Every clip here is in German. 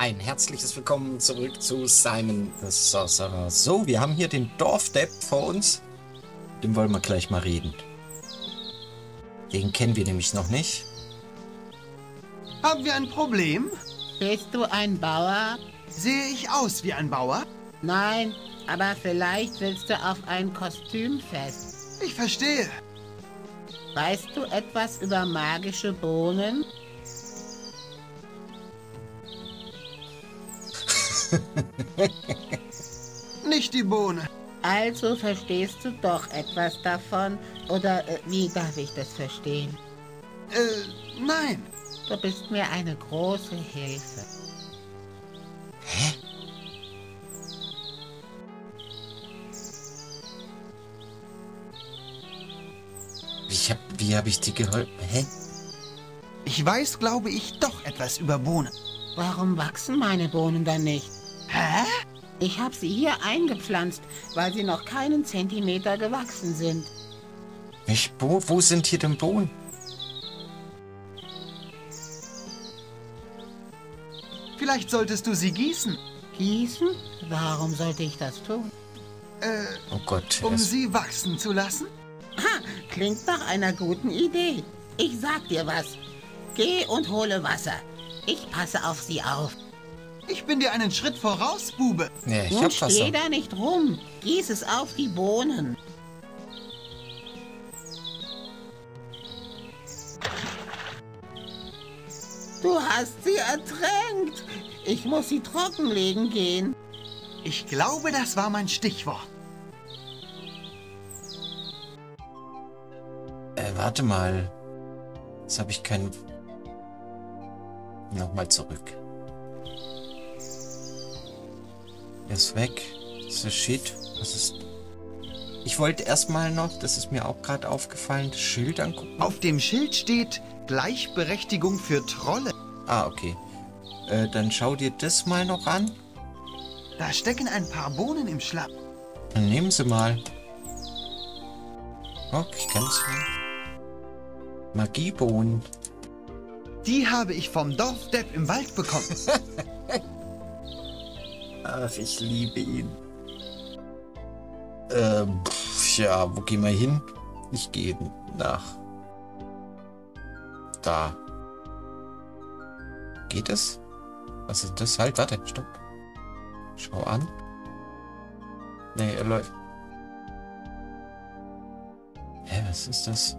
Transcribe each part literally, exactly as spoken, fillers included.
ein herzliches Willkommen zurück zu Simon the Sorcerer. So, wir haben hier den Dorfdepp vor uns. Dem wollen wir gleich mal reden. Den kennen wir nämlich noch nicht. Haben wir ein Problem? Bist du ein Bauer? Sehe ich aus wie ein Bauer? Nein, aber vielleicht willst du auf ein Kostümfest. Ich verstehe. Weißt du etwas über magische Bohnen? Nicht die Bohne. Also verstehst du doch etwas davon? Oder äh, wie darf ich das verstehen? Äh, nein. Du bist mir eine große Hilfe. Hä? Ich hab, wie habe ich dir geholfen? Hä? Ich weiß, glaube ich, doch etwas über Bohnen. Warum wachsen meine Bohnen dann nicht? Hä? Ich habe sie hier eingepflanzt, weil sie noch keinen Zentimeter gewachsen sind. Ich, wo, wo sind hier denn Bohnen? Vielleicht solltest du sie gießen. Gießen? Warum sollte ich das tun? Äh, Oh Gott. um es- sie wachsen zu lassen? Ha, klingt nach einer guten Idee. Ich sag dir was. Geh und hole Wasser. Ich passe auf sie auf. Ich bin dir einen Schritt voraus, Bube. Ja, ich Nun hab steh Wasser. da nicht rum. Gieß es auf die Bohnen. Du hast sie ertränkt. Ich muss sie trockenlegen gehen. Ich glaube, das war mein Stichwort. Äh, warte mal. Jetzt habe ich keinen... Nochmal zurück. Er ist weg. Das ist Shit. Was ist... Ich wollte erstmal noch, das ist mir auch gerade aufgefallen, das Schild angucken. Auf dem Schild steht Gleichberechtigung für Trolle. Ah, okay. Äh, dann schau dir das mal noch an. Da stecken ein paar Bohnen im Schlamm. Dann nehmen Sie mal. Oh, ich kann's nicht. Magiebohnen. Die habe ich vom Dorfdepp im Wald bekommen. Ach, ich liebe ihn. Ähm, pf, ja, wo gehen wir hin? Ich gehe nach... Da. Geht es? Was ist das? Halt, warte, stopp. Schau an. Nee, er läuft. Hä, was ist das?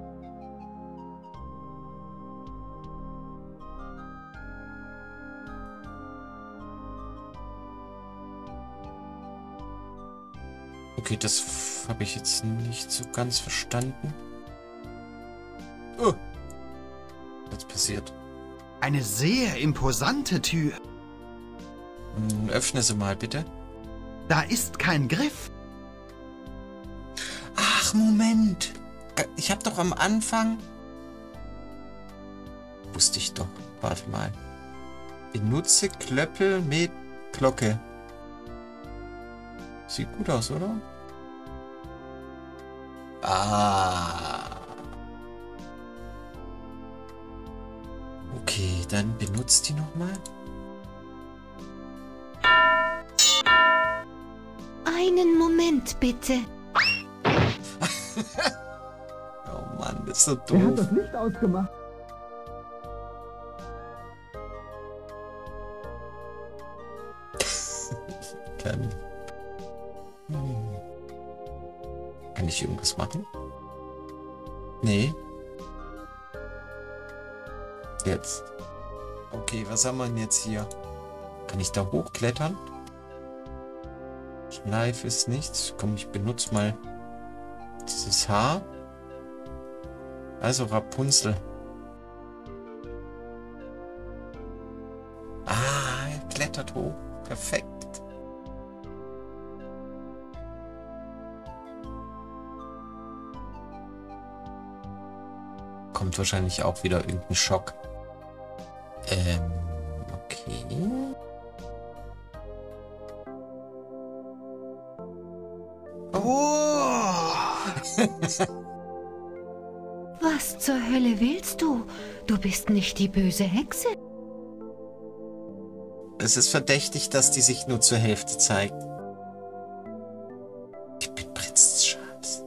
Okay, das habe ich jetzt nicht so ganz verstanden. Oh. Was passiert? Eine sehr imposante Tür. Hm, öffne sie mal, bitte. Da ist kein Griff. Ach, Moment. Ich habe doch am Anfang... Wusste ich doch. Warte mal. Benutze Klöppel mit Glocke. Sieht gut aus, oder? Ah. Okay, dann benutzt die nochmal. Einen Moment, bitte. Oh Mann, das ist so doof. Licht ausgemacht? Kann... Hm. Kann ich irgendwas machen? Nee. Jetzt. Okay, was haben wir denn jetzt hier? Kann ich da hochklettern? Schleif ist nichts. Komm, ich benutze mal dieses Haar. Also Rapunzel. Ah, er klettert hoch. Perfekt. Kommt wahrscheinlich auch wieder irgendein Schock. Ähm, okay. Oh! Was zur Hölle willst du? Du bist nicht die böse Hexe. Es ist verdächtig, dass die sich nur zur Hälfte zeigt. Ich bin Prinz Charles.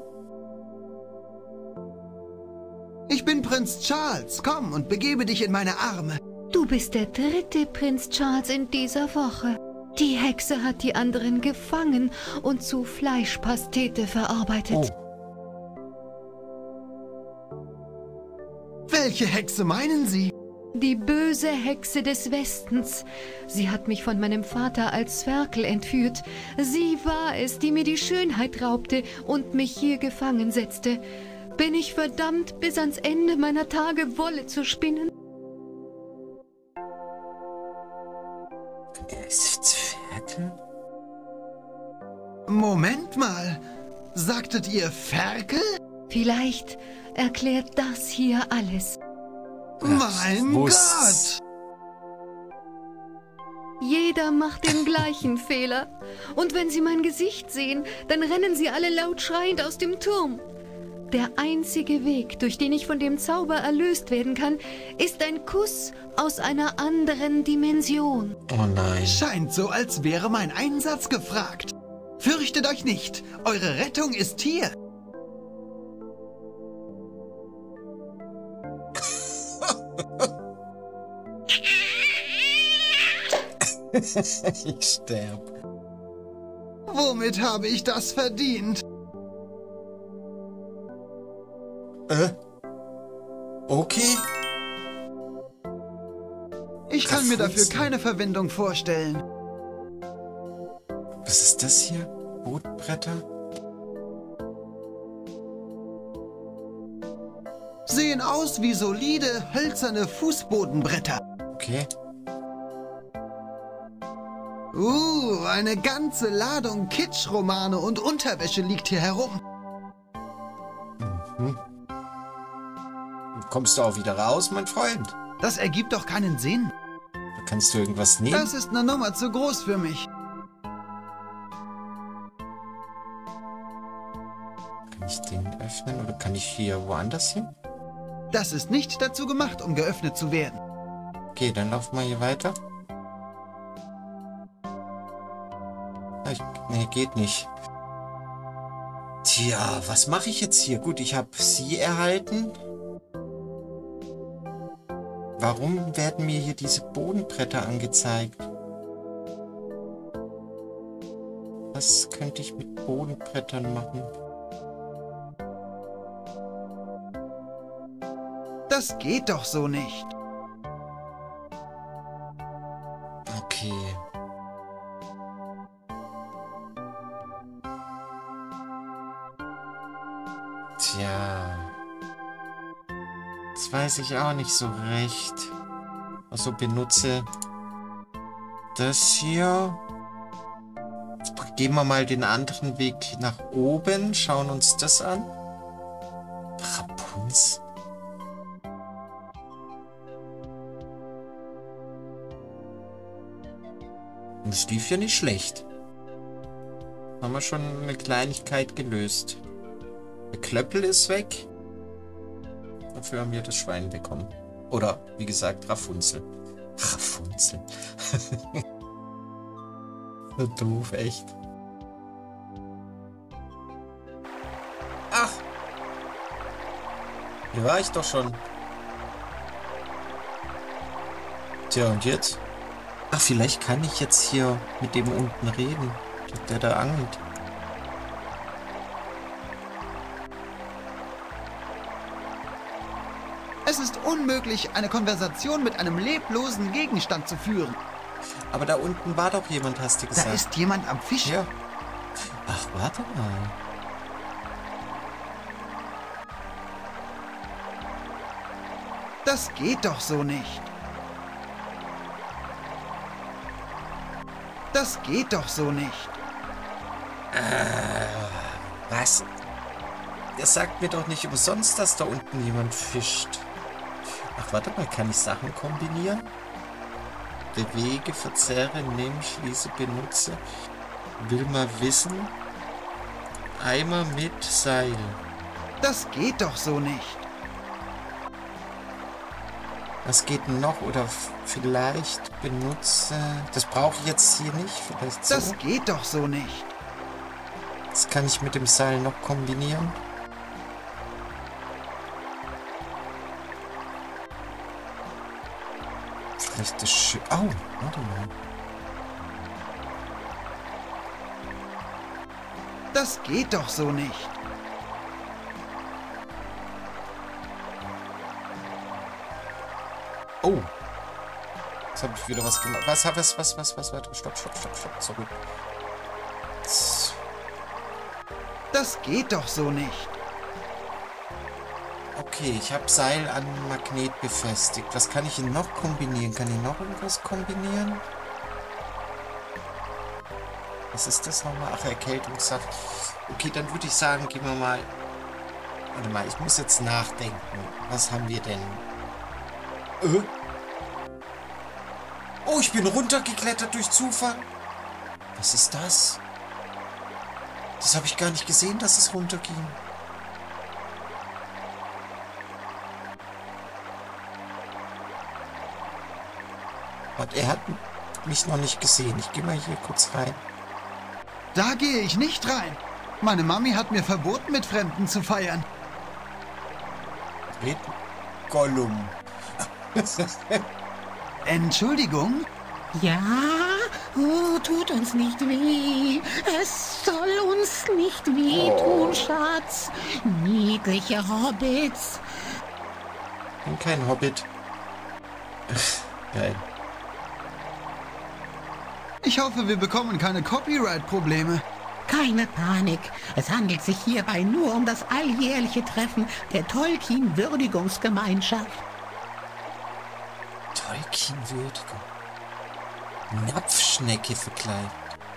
Ich bin Prinz Charles. Komm und begebe dich in meine Arme. Du bist der dritte Prinz Charles in dieser Woche. Die Hexe hat die anderen gefangen und zu Fleischpastete verarbeitet. Oh. Welche Hexe meinen Sie? Die böse Hexe des Westens. Sie hat mich von meinem Vater als Ferkel entführt. Sie war es, die mir die Schönheit raubte und mich hier gefangen setzte. Bin ich verdammt, bis ans Ende meiner Tage Wolle zu spinnen? Ferkel? Moment mal. Sagtet ihr Ferkel? Vielleicht erklärt das hier alles. Mein muss. Gott! Jeder macht den gleichen Fehler. Und wenn sie mein Gesicht sehen, dann rennen sie alle laut schreiend aus dem Turm. Der einzige Weg, durch den ich von dem Zauber erlöst werden kann, ist ein Kuss aus einer anderen Dimension. Oh nein. Scheint so, als wäre mein Einsatz gefragt. Fürchtet euch nicht, eure Rettung ist hier. Ich sterb. Womit habe ich das verdient? Äh? Okay. Ich kann mir dafür Rapunzel. keine Verwendung vorstellen. Was ist das hier? Bootbretter? Sehen aus wie solide, hölzerne Fußbodenbretter. Okay. Uh, eine ganze Ladung Kitschromane und Unterwäsche liegt hier herum. Mhm. Kommst du auch wieder raus, mein Freund? Das ergibt doch keinen Sinn. Da kannst du irgendwas nehmen? Das ist eine Nummer zu groß für mich. Kann ich den öffnen oder kann ich hier woanders hin? Das ist nicht dazu gemacht, um geöffnet zu werden. Okay, dann laufen wir hier weiter. Ah, Ich, nee, geht nicht. Tja, was mache ich jetzt hier? Gut, ich habe sie erhalten. Warum werden mir hier diese Bodenbretter angezeigt? Was könnte ich mit Bodenbrettern machen? Das geht doch so nicht. Okay. Tja. Das weiß ich auch nicht so recht. Also benutze das hier. Jetzt gehen wir mal den anderen Weg nach oben. Schauen uns das an. Rapunzel. Und es lief ja nicht schlecht. Haben wir schon eine Kleinigkeit gelöst. Der Klöppel ist weg. Dafür haben wir das Schwein bekommen. Oder, wie gesagt, Rapunzel. Rapunzel. So doof, echt. Ach. Hier war ich doch schon. Tja, und jetzt? Ach, vielleicht kann ich jetzt hier mit dem unten reden. Der da angelt. Es ist unmöglich, eine Konversation mit einem leblosen Gegenstand zu führen. Aber da unten war doch jemand, hast du Da gesagt. ist jemand am Fisch. Ja. Ach, warte mal. Das geht doch so nicht. Das geht doch so nicht. Was? Der sagt mir doch nicht umsonst, dass da unten jemand fischt. Ach, warte mal, kann ich Sachen kombinieren? Bewege, verzerre, nimm, schließe, benutze. Will mal wissen. Eimer mit Seil. Das geht doch so nicht. Was geht denn noch? Oder vielleicht benutze... Das brauche ich jetzt hier nicht. Vielleicht so. Das geht doch so nicht. Das kann ich mit dem Seil noch kombinieren. Vielleicht das Schiff... Oh, warte mal. Das geht doch so nicht. Oh. Jetzt habe ich wieder was gemacht. Was, was, was, was, was, warte. Stopp, stopp, stopp, stopp. Sorry. So. Das geht doch so nicht. Okay, ich habe Seil an Magnet befestigt. Was kann ich hier noch kombinieren? Kann ich noch irgendwas kombinieren? Was ist das nochmal? Ach, Erkältungssaft. Okay, dann würde ich sagen, gehen wir mal... Warte mal, ich muss jetzt nachdenken. Was haben wir denn? Äh? Oh, ich bin runtergeklettert durch Zufall. Was ist das? Das habe ich gar nicht gesehen, dass es runterging. Und er hat mich noch nicht gesehen. Ich gehe mal hier kurz rein. Da gehe ich nicht rein. Meine Mami hat mir verboten, mit Fremden zu feiern. Red Gollum. Entschuldigung? Ja? Oh, tut uns nicht weh. Es soll uns nicht wehtun, Schatz. Niedliche Hobbits. Ich bin kein Hobbit. Geil. Ich hoffe, wir bekommen keine Copyright-Probleme. Keine Panik. Es handelt sich hierbei nur um das alljährliche Treffen der Tolkien-Würdigungsgemeinschaft. Tolkien-Würdigung. Napfschnecke verkleidet.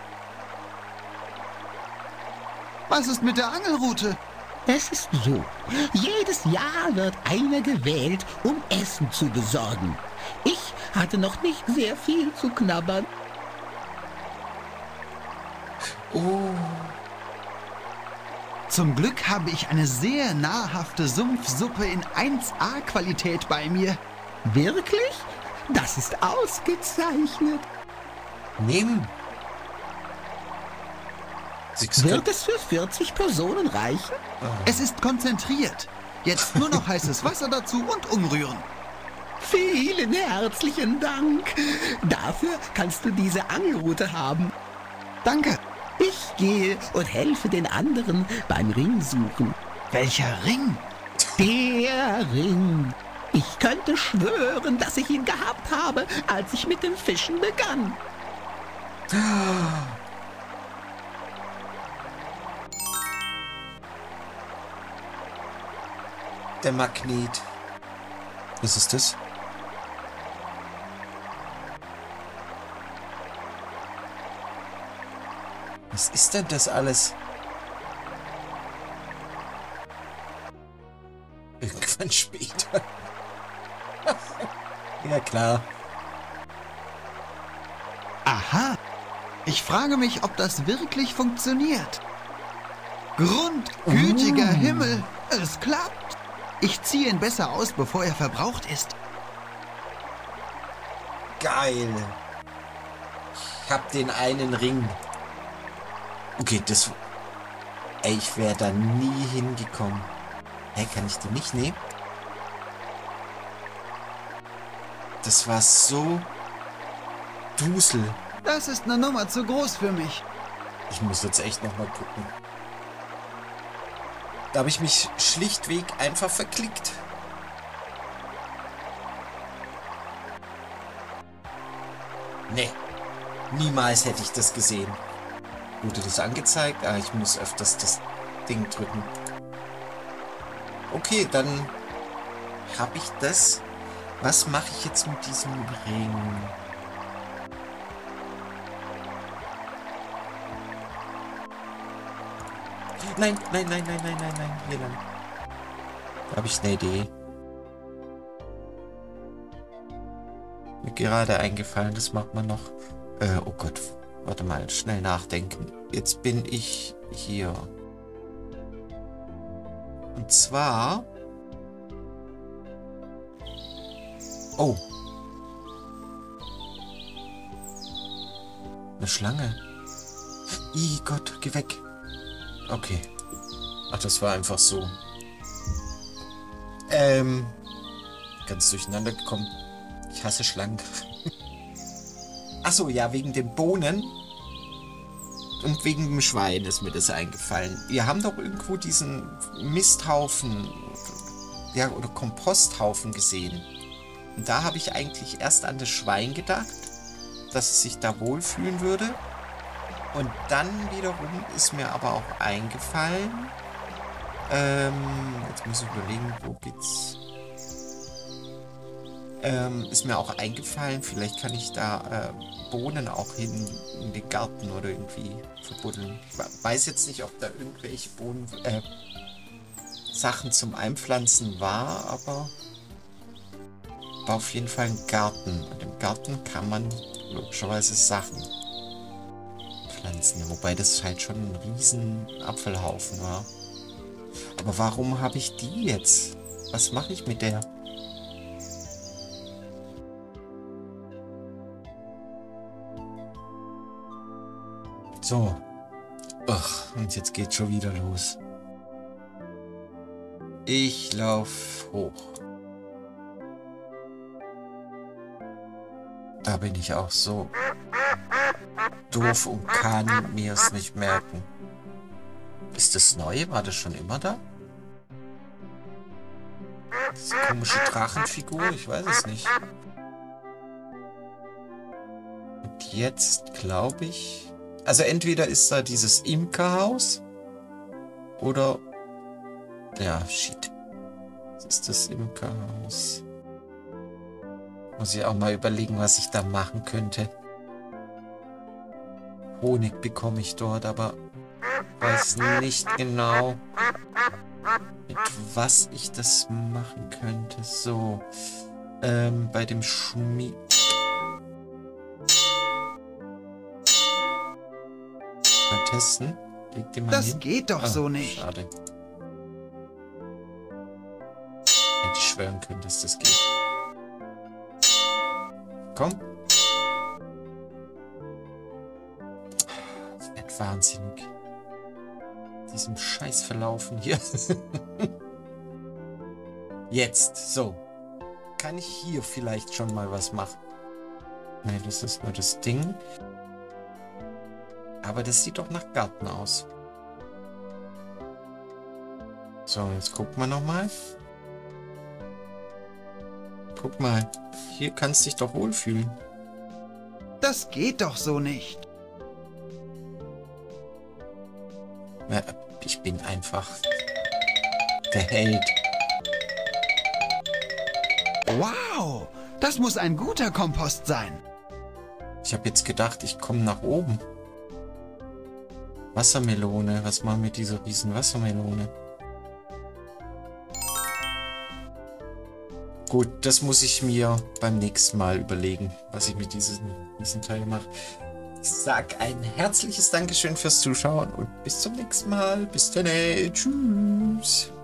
Was ist mit der Angelrute? Es ist so. Jedes Jahr wird eine gewählt, um Essen zu besorgen. Ich hatte noch nicht sehr viel zu knabbern. Oh. Zum Glück habe ich eine sehr nahrhafte Sumpfsuppe in eins A Qualität bei mir. Wirklich? Das ist ausgezeichnet. Nimm. Wird es für vierzig Personen reichen? Es ist konzentriert. Jetzt nur noch heißes Wasser dazu und umrühren. Vielen herzlichen Dank. Dafür kannst du diese Angelrute haben. Danke. Ich gehe und helfe den anderen beim Ringsuchen. Welcher Ring? Der Ring. Ich könnte schwören, dass ich ihn gehabt habe, als ich mit dem Fischen begann. Der Magnet. Was ist das? Was ist denn das alles? Irgendwann später. Ja, klar. Aha. Ich frage mich, ob das wirklich funktioniert. Grundgütiger Oh. Himmel, es klappt. Ich ziehe ihn besser aus, bevor er verbraucht ist. Geil. Ich hab den einen Ring. Okay, das... Ey, ich wäre da nie hingekommen. Hey, kann ich den nicht nehmen? Das war so... Dusel. Das ist eine Nummer zu groß für mich. Ich muss jetzt echt nochmal gucken. Da habe ich mich schlichtweg einfach verklickt. Nee. Niemals hätte ich das gesehen. Wurde das angezeigt? Ah, ich muss öfters das Ding drücken. Okay, dann habe ich das. Was mache ich jetzt mit diesem Ring? Nein, nein, nein, nein, nein, nein, nein, hier lang. Da habe ich eine Idee. Mir gerade eingefallen, das macht man noch. Äh, oh Gott, warte mal, schnell nachdenken. Jetzt bin ich hier. Und zwar... Oh. Eine Schlange. Ih, Gott, geh weg. Okay. Ach, das war einfach so. Ähm. Ganz durcheinander gekommen. Ich hasse Schlangen. Achso, ja, wegen den Bohnen. Und wegen dem Schwein ist mir das eingefallen. Wir haben doch irgendwo diesen Misthaufen, ja, oder Komposthaufen gesehen. Und da habe ich eigentlich erst an das Schwein gedacht, dass es sich da wohlfühlen würde. Und dann wiederum ist mir aber auch eingefallen, ähm, jetzt muss ich überlegen, wo geht's? Ähm, ist mir auch eingefallen, vielleicht kann ich da äh, Bohnen auch hin in den Garten oder irgendwie verbuddeln. Ich weiß jetzt nicht, ob da irgendwelche Bohnen, äh, Sachen zum Einpflanzen war, aber war auf jeden Fall ein Garten. Und im Garten kann man logischerweise Sachen pflanzen. Wobei das halt schon ein riesen Apfelhaufen war. Aber warum habe ich die jetzt? Was mache ich mit der? So. Ach, und jetzt geht's schon wieder los. Ich lauf hoch. Da bin ich auch so doof und kann mir es nicht merken. Ist das neu? War das schon immer da? Diese komische Drachenfigur? Ich weiß es nicht. Und jetzt glaube ich... Also entweder ist da dieses Imkerhaus oder... Ja, shit. Was ist das Imkerhaus? Muss ich auch mal überlegen, was ich da machen könnte. Honig bekomme ich dort, aber weiß nicht genau, mit was ich das machen könnte. So, ähm, bei dem Schmied... Mal testen. Leg den mal Das hin. geht doch Ah, so nicht. Schade. Hätte ich schwören können, dass das geht. Komm. Ich werd wahnsinnig. Diesem Scheiß verlaufen hier. Jetzt, so. Kann ich hier vielleicht schon mal was machen? Ne, das ist nur das Ding. Aber das sieht doch nach Garten aus. So, jetzt gucken wir nochmal. Guck mal, hier kannst du dich doch wohlfühlen. Das geht doch so nicht. Ja, ich bin einfach der Held. Wow, das muss ein guter Kompost sein. Ich habe jetzt gedacht, ich komme nach oben. Wassermelone. Was machen wir mit dieser riesen Wassermelone? Gut, das muss ich mir beim nächsten Mal überlegen, was ich mit diesem, diesem Teil mache. Ich sag ein herzliches Dankeschön fürs Zuschauen und bis zum nächsten Mal. Bis dann. Tschüss.